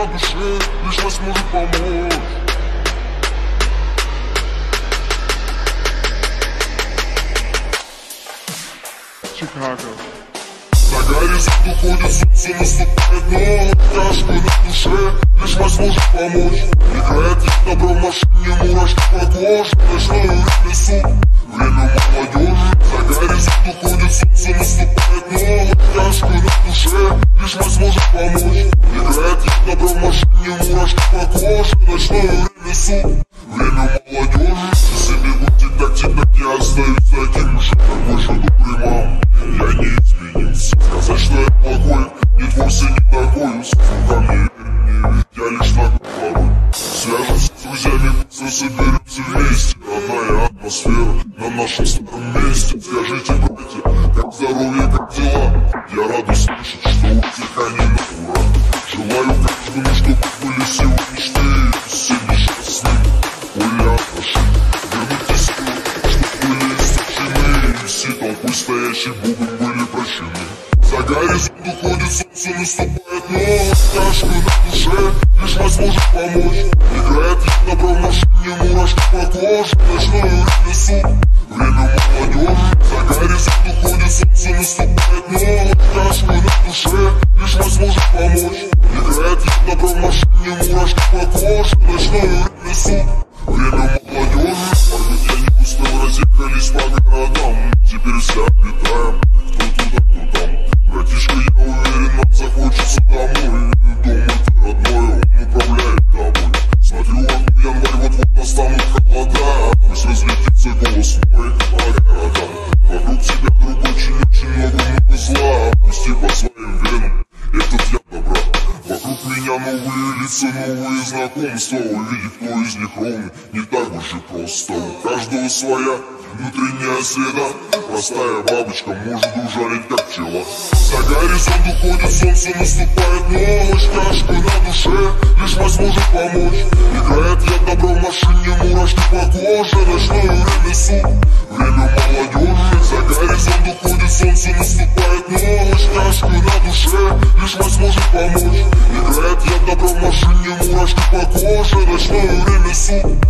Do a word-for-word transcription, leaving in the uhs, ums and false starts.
на душе, лишь вас может помочь. Чикаго. За горизонт уходит солнце, наступает ночь. Тяжко на душе, лишь вас может помочь. Играет я добро в машине, мурашки по коже. Ночное время суток, время молодежи. За горизонт уходит солнце, наступает ночь. Тяжко на душе, лишь вас может помочь. Играет я добро в машине, мурашки по коже. Ночное время суток, время молодежи. Часы бегут тик-так, тик-так, я остаюсь таким же, такой же добрый мам. Я не изменился. Сказать, что я плохой, нет, вовсе не такой. Сука, мне верь, я лишь такой порой. Свяжемся с друзьями, все соберемся вместе. Родная атмосфера на нашем старом месте. Скажите, братья, как здоровье, как дела? Я рад услышать, что у всех они на ура. Желаю каждому, чтобы были сегодняшние все несчастные. Были отношения, верните силы, чтобы были истощены. И все толпой стоящие Богом были прощены. За горизонт уходит солнце, наступает ночь. Тяжко на душе, лишь вас может помочь. Играет я добро в машине, мурашки по коже. Ночное время суток, время молодежи. За горизонт уходит солнце, наступает ночь. Тяжко на душе, лишь вас может помочь. Играет я добро в машине, мурашки по коже. Ночное время суток, время молодежи. Может, я не успел, разъехались по городам. Теперь все обитаем, кто туда, кто там. Братишка, я уверен, нам захочется домой. Дом это родной, он управляет тобой. Смотрю в окно, январь, вот-вот настанут холода. Пусть разлетится голос мой по городам. Вокруг тебя, друг, очень-очень много-много зла. Пусти по своим венам этот яд добра. Вокруг меня новые лица, новые знакомства. Увидеть, кто из них ровный, не так уж и просто. У каждого своя внутренняя среда. Простая бабочка может ужалить, как пчела. За горизонт уходит солнце, наступает ночь. Тяжко на душе, лишь вас может помочь. Играет я добро в машине, мурашки по коже. Ночное время суток, время молодежи. За горизонт уходит солнце, наступает ночь. Тяжко на душе, лишь вас может помочь. Играет я добро в машине, мурашки по коже. Ночное время суток,